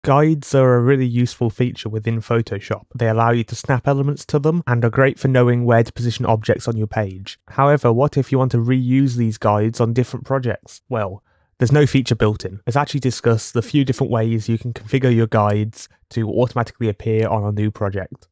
Guides are a really useful feature within Photoshop. They allow you to snap elements to them and are great for knowing where to position objects on your page. However, what if you want to reuse these guides on different projects? Well, there's no feature built in. Let's actually discuss the few different ways you can configure your guides to automatically appear on a new project.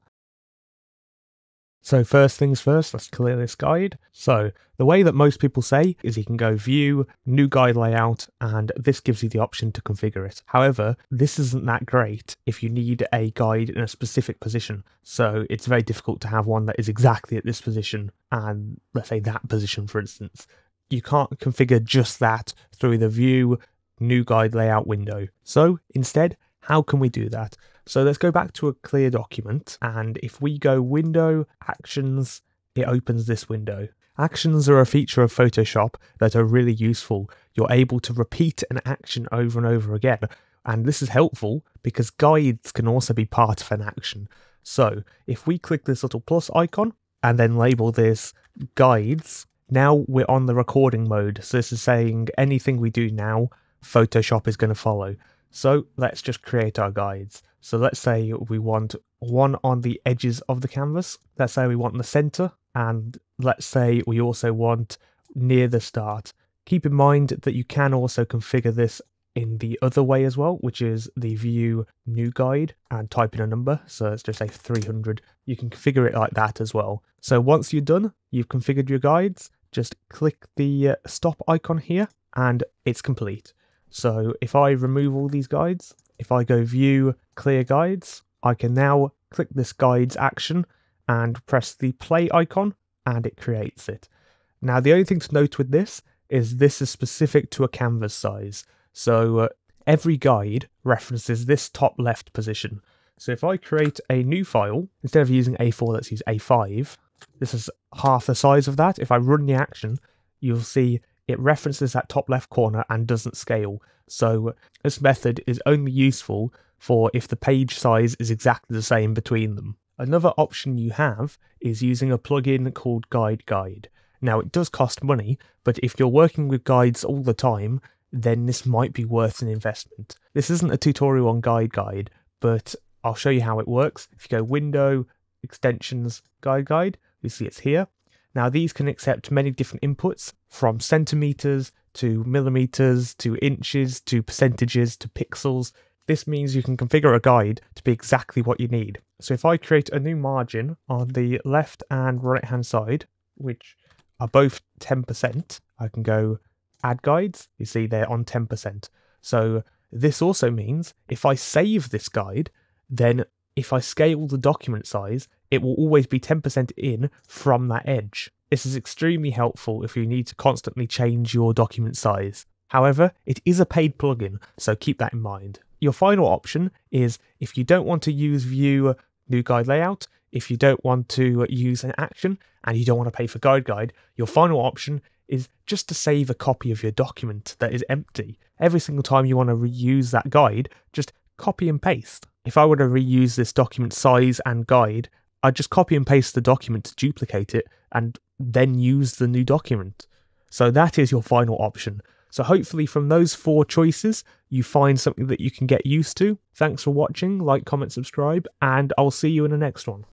So first things first, let's clear this guide. So the way that most people say is you can go View, New Guide Layout, and this gives you the option to configure it. However, this isn't that great if you need a guide in a specific position. So it's very difficult to have one that is exactly at this position and let's say that position, for instance. You can't configure just that through the View, New Guide Layout window. So instead, how can we do that? So let's go back to a clear document, and if we go Window, Actions, it opens this window. Actions are a feature of Photoshop that are really useful. You're able to repeat an action over and over again, and this is helpful because guides can also be part of an action. So if we click this little plus icon and then label this Guides, now we're on the recording mode. So this is saying anything we do now, Photoshop is going to follow. So let's just create our guides. So let's say we want one on the edges of the canvas. Let's say we want the center, and let's say we also want near the start. Keep in mind that you can also configure this in the other way as well, which is the View New Guide and type in a number. So let's just say 300. You can configure it like that as well. So once you're done, you've configured your guides, just click the stop icon here and it's complete. So if I remove all these guides, if I go View, Clear Guides, I can now click this guides action and press the play icon and it creates it. Now the only thing to note with this is specific to a canvas size. So every guide references this top left position. So if I create a new file, instead of using A4, let's use A5. This is half the size of that. If I run the action, you'll see it references that top left corner and doesn't scale. So this method is only useful for if the page size is exactly the same between them. Another option you have is using a plugin called Guide. Now it does cost money, but if you're working with guides all the time, then this might be worth an investment. This isn't a tutorial on Guide, but I'll show you how it works. If you go Window, Extensions, Guide, you see it's here. Now these can accept many different inputs from centimeters to millimeters to inches to percentages to pixels. This means you can configure a guide to be exactly what you need. So if I create a new margin on the left and right hand side, which are both 10%, I can go Add Guides. You see they're on 10%. So this also means if I save this guide, then if I scale the document size, it will always be 10% in from that edge. This is extremely helpful if you need to constantly change your document size. However, it is a paid plugin, so keep that in mind. Your final option is if you don't want to use View New Guide Layout, if you don't want to use an action, and you don't want to pay for Guide, your final option is just to save a copy of your document that is empty. Every single time you want to reuse that guide, just copy and paste. If I were to reuse this document size and guide, I'd just copy and paste the document to duplicate it and then use the new document. So that is your final option. So hopefully from those 4 choices, you find something that you can get used to. Thanks for watching, like, comment, subscribe, and I'll see you in the next one.